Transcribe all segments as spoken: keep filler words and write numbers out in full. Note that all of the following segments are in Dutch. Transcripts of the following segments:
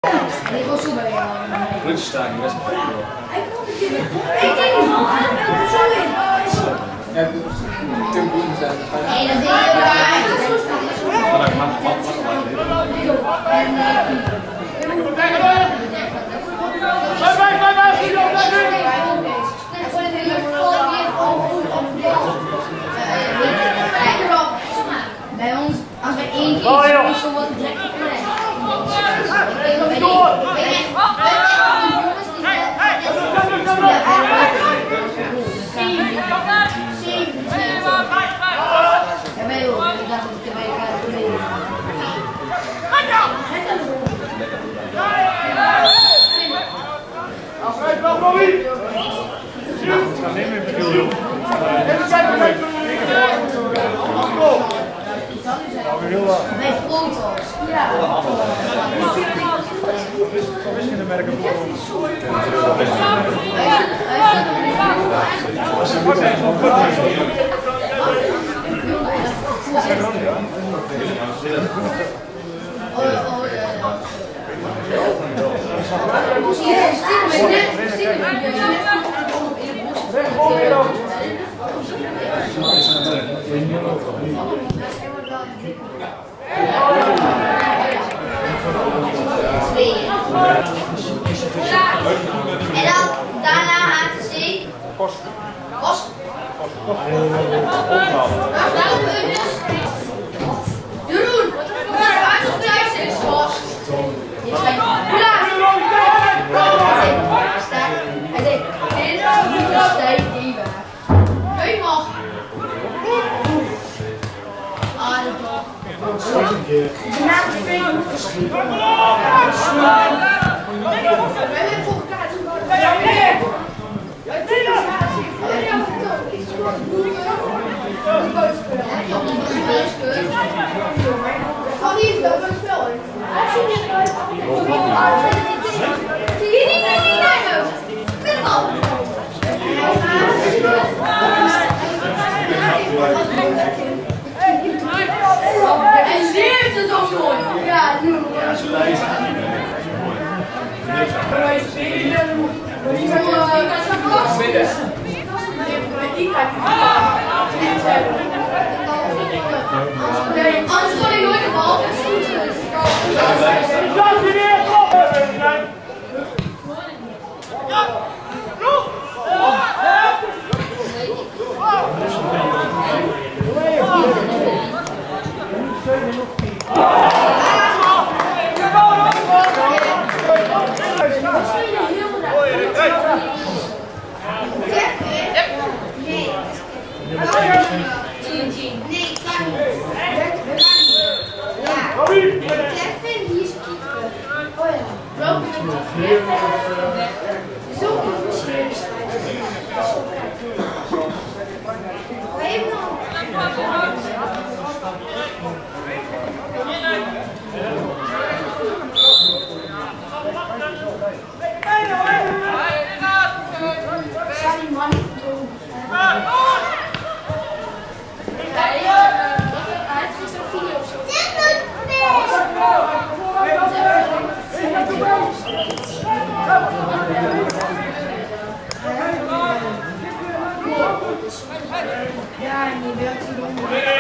Ik was zo bij jou. Rutjes staan in de wedstrijd. Ik denk niet zo aan, ik zo in. Ja, Tim Boeren zijn het. Nee, dat deed je wel. Maar mag mag bij ons, als wij één keer is zo wat direct op de rest. Ik bij Protos. Ja. Misschien een merk op En dan daarna H T C. Kost. Kost. Jeroen, waar is het thuis is Kost? Je zijn klaar. Hij zegt, dit is tijd die weg. Hé mag. Ah, dat toch. Na de spelen. We hebben voor elkaar toe. Van hier is dat een spel. Nee, nee, nee, nee. Binnenbal. En leert het ook gewoon. Ja, nu. Anders kon ik nooit de bal. Kevin, die is keeper. Oh ja. Zo professioneel ja, en die werkt hier om.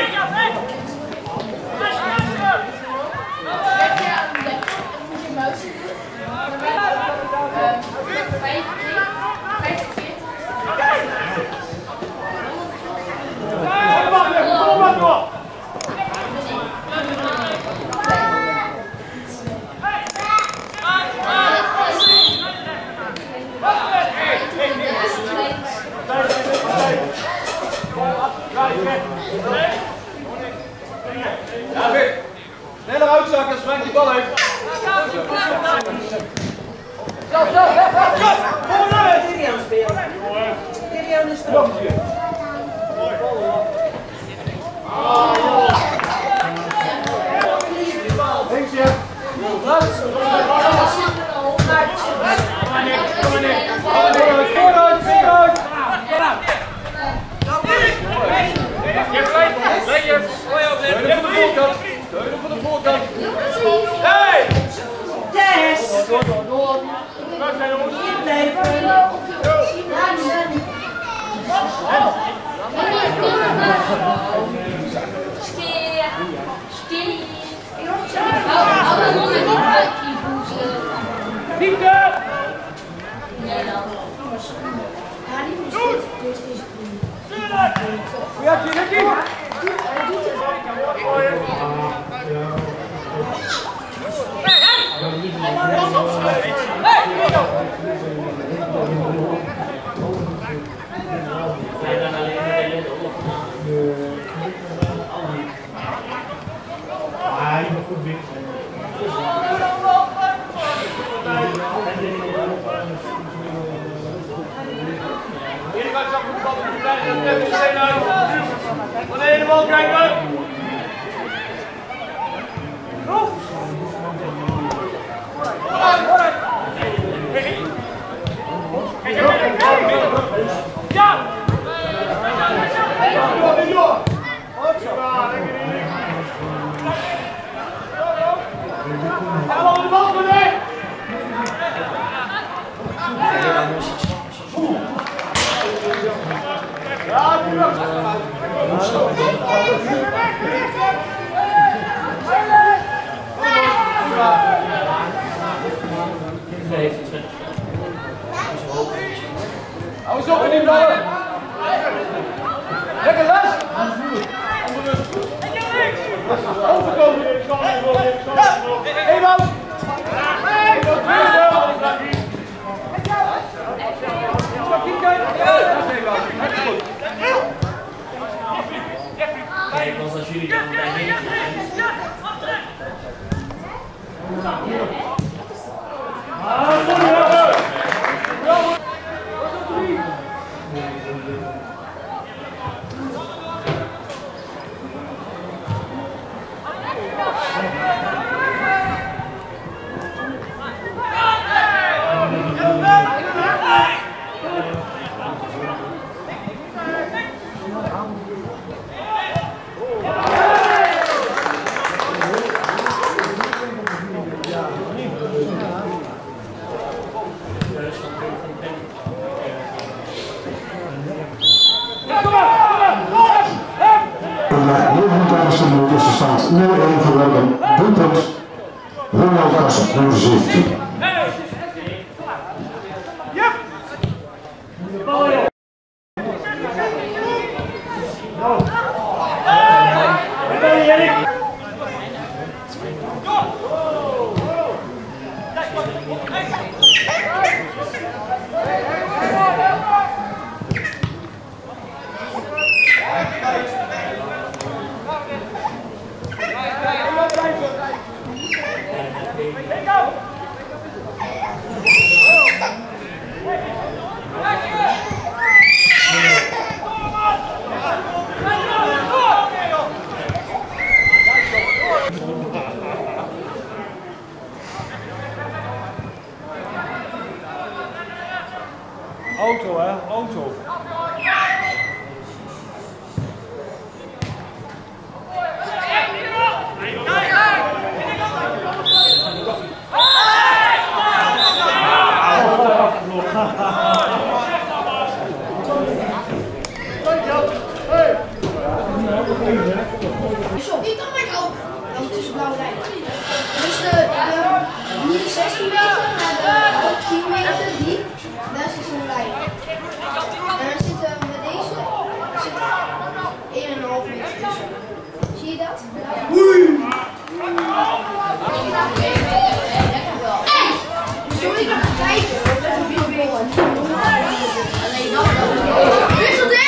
David, sneller uitzakken als Frank die bal heeft. Zo, zo, weg, weg, weg! Kom maar, Kirian spelen. Kirian is erop. Links je. Vooruit, vooruit, vooruit! Deunen van de voorkant. Deunen van de voorkant. Hey! Dennis! Ja, Nicky! Wanneer de bal krijgen! Ja! Hou eens op met die ballen! Lekker les! Overkomen! Eenmaal! Kijk, want als jullie dan bij heen De stand nul één voor Welkom. Doelpunt Ronald Kassen, nummer zeventien. Auto, hè? Auto. Die kan ik ook. Want het is een blauwe lijn. Dus de, de niet zestien meter, maar de tien meter diep, daar zit zo'n lijn. En dan zit er met deze zit één komma vijf meter tussen. Zie je dat? Oei! Hey! Sorry, ik ga kijken. Ik ben een bierbeer. Alleen dat wel. Wissel dit!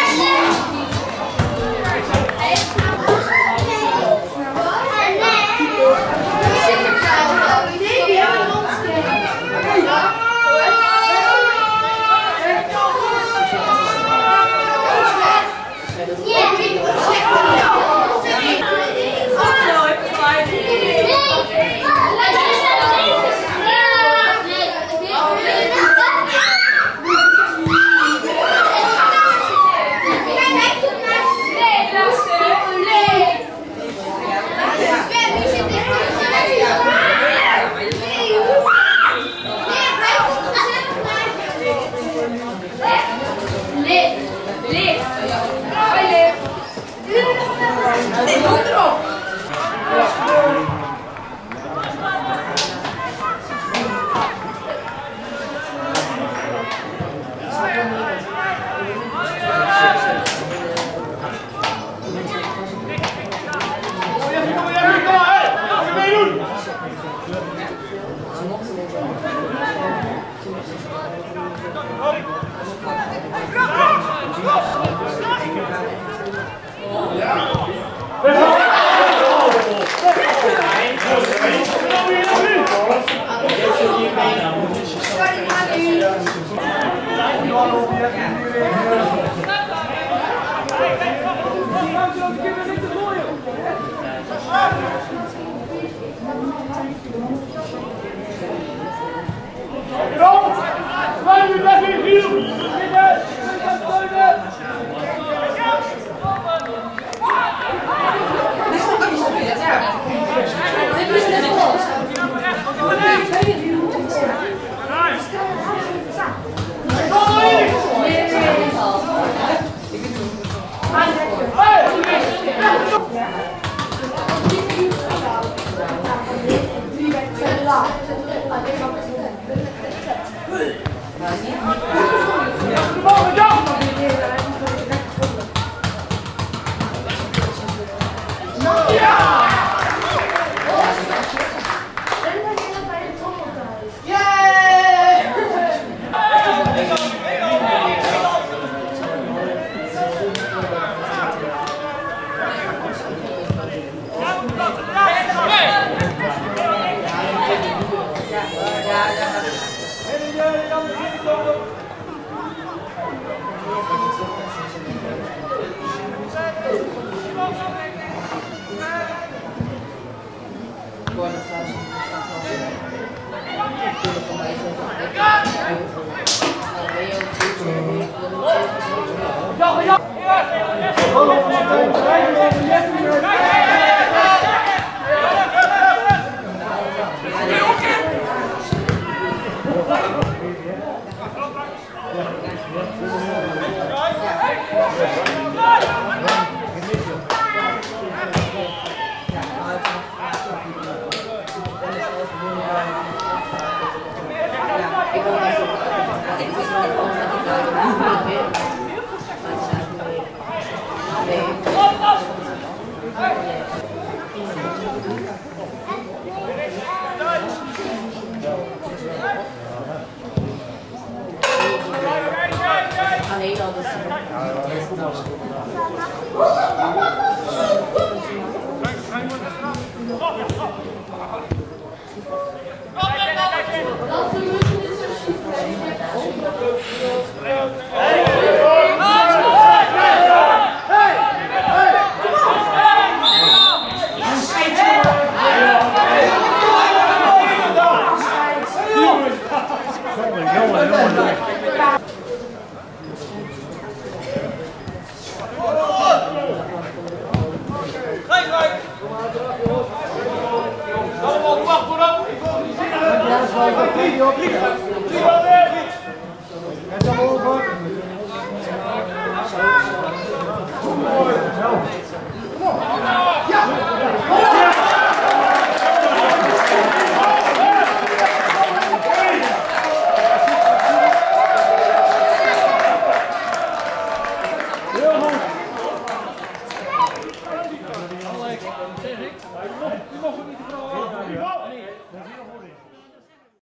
Zeg ik? Je mocht het niet vooral.